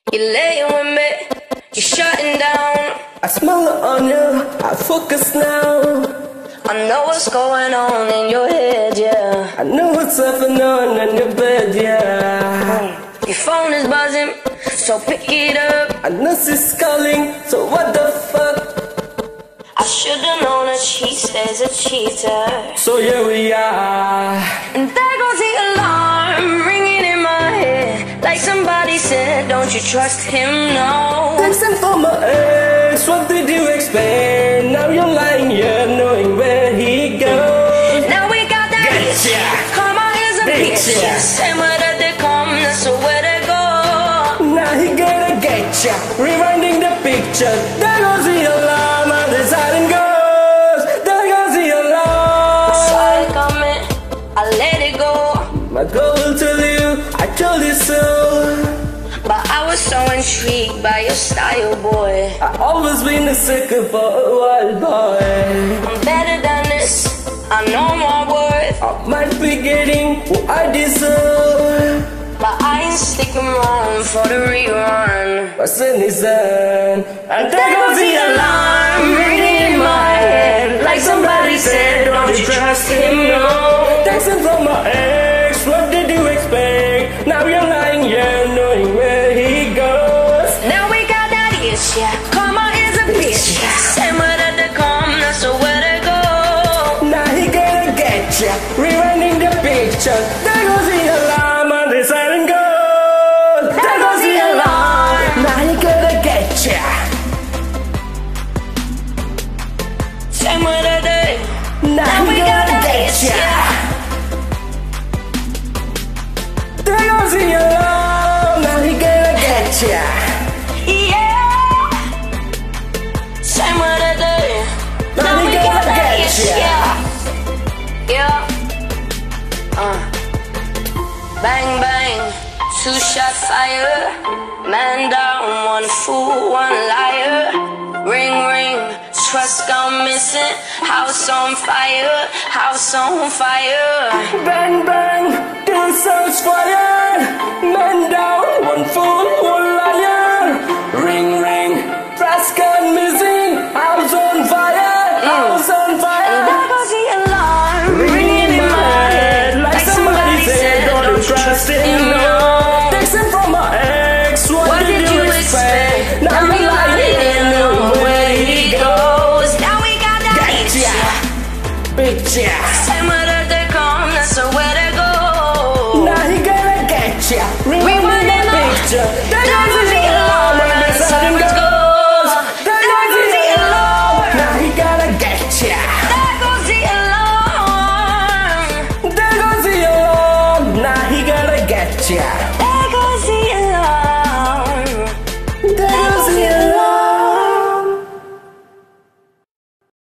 You're laying with me, you're shutting down. I smell it on you, I focus now. I know what's going on in your head, yeah. I know what's happening on in your bed, yeah. Your phone is buzzing, so pick it up. I know she's calling, so what the fuck? I should've known that she stays a cheater. So here we are. And there goes the alarm ringing in my head. Like somebody said, don't you trust him, no. Texting for my ex, what did you expect? Now you're lying here knowing where he goes. Now we got that Getcha. Karma is a bitch. Bitch. Same way that they come, that's the way they go. Now he gonna get ya. Rewinding the picture. There goes the alarm and the siren goes. There goes the alarm. Saw it coming, I let it go. My girl will tell you, I told you so. But I was so intrigued by your style, boy. I always been a sucker for a wild boy. I'm better than this, I know my worth. I might be getting what I deserve, but I ain't sticking around for the rerun. my son is on. And there goes the alarm ringing in my head. Like somebody said, don't you trust him, no. Texting from my ex, what did you expect? Now you're lying here knowing where he goes. Now we got that itch, yeah. Karma is a bitch. Same way that they come, that's the way they go. Now he gonna get ya. Rewinding the picture. There goes the alarm and the siren goes. There goes the alarm. Now he gonna get ya. Same way that they. Now he gonna get ya. There goes the alarm. Now he gonna get ya. Yeah. Same way that they. Now he gonna get ya. Yeah. Bang bang, two shot fire. Man down, one fool, one liar. Ring ring, trust gone missing. House on fire, house on fire. Bang bang, two souls fired. Man down, one fool, one liar. Ring ring, trust gone missing. House on fire, house on And fire. there goes the alarm ringing in my head. Like somebody said, don't you trust him, no. Texting from my ex, what did you expect? Now you're lying in where he goes. Now we got that Getcha, bitch, yeah. Same way